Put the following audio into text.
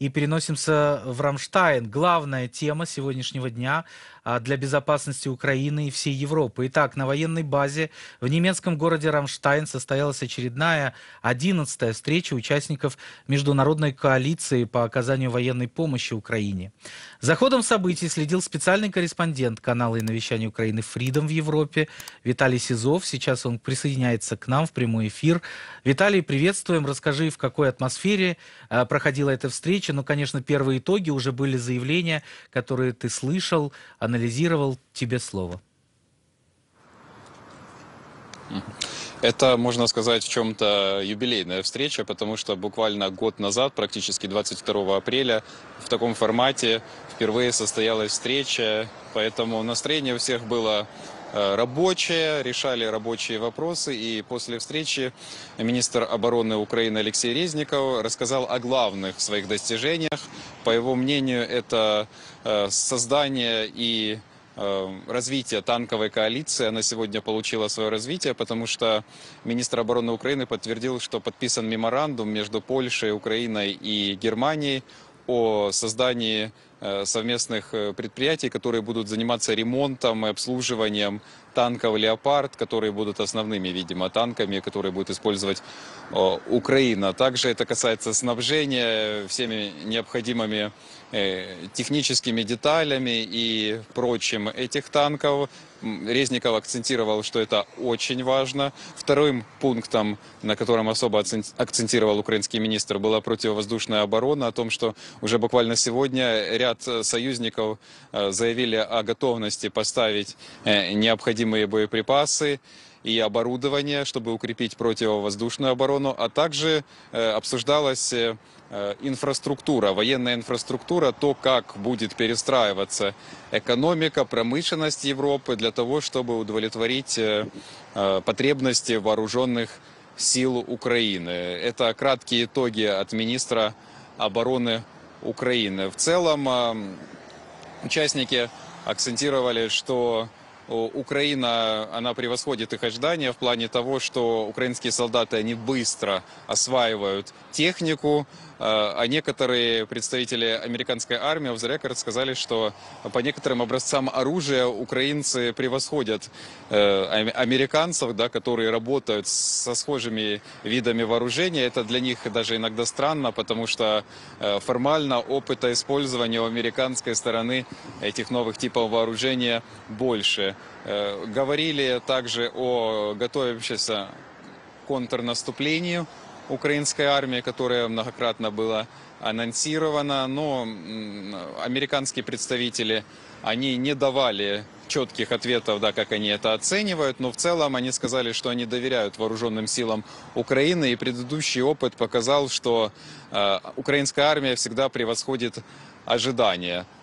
и переносимся в Рамштайн. Главная тема сегодняшнего дня для безопасности Украины и всей Европы. Итак, на военной базе в немецком городе Рамштайн состоялась очередная 11-я встреча участников международной коалиции по оказанию военной помощи Украине. За ходом событий следил специальный корреспондент канала и навещания Украины Freedom в Европе Виталий Сизов. Сейчас он присоединяется к нам в прямой эфир. Виталий, приветствуем. Расскажи, в какой атмосфере проходила эта встреча. Ну, конечно, первые итоги, уже были заявления, которые ты слышал, анализировал. Тебе слово. Это, можно сказать, в чем-то юбилейная встреча, потому что буквально год назад, практически 22 апреля, в таком формате впервые состоялась встреча, поэтому настроение у всех было рабочее, решали рабочие вопросы, и после встречи министр обороны Украины Алексей Резников рассказал о главных своих достижениях. По его мнению, это создание и развитие танковой коалиции. Она сегодня получила свое развитие, потому что министр обороны Украины подтвердил, что подписан меморандум между Польшей, Украиной и Германией о создании совместных предприятий, которые будут заниматься ремонтом и обслуживанием танков «Леопард», которые будут основными, видимо, танками, которые будет использовать Украина. Также это касается снабжения всеми необходимыми техническими деталями и прочим этих танков. Резников акцентировал, что это очень важно. Вторым пунктом, на котором особо акцентировал украинский министр, была противовоздушная оборона, о том, что уже буквально сегодня ряд союзников заявили о готовности поставить необходимые боеприпасы и оборудование, чтобы укрепить противовоздушную оборону, а также обсуждалась инфраструктура, военная инфраструктура, то, как будет перестраиваться экономика, промышленность Европы для того, чтобы удовлетворить потребности вооруженных сил Украины. Это краткие итоги от министра обороны Украины. В целом, участники акцентировали, что Украина, она превосходит их ожидания в плане того, что украинские солдаты, они быстро осваивают технику, а некоторые представители американской армии, off the record, сказали, что по некоторым образцам оружия украинцы превосходят американцев, да, которые работают со схожими видами вооружения. Это для них даже иногда странно, потому что формально опыта использования у американской стороны этих новых типов вооружения больше. Говорили также о готовящемся контрнаступлению украинской армии, которая многократно была анонсирована, но американские представители, они не давали четких ответов, да, как они это оценивают, но в целом они сказали, что они доверяют вооруженным силам Украины, и предыдущий опыт показал, что украинская армия всегда превосходит ожидания.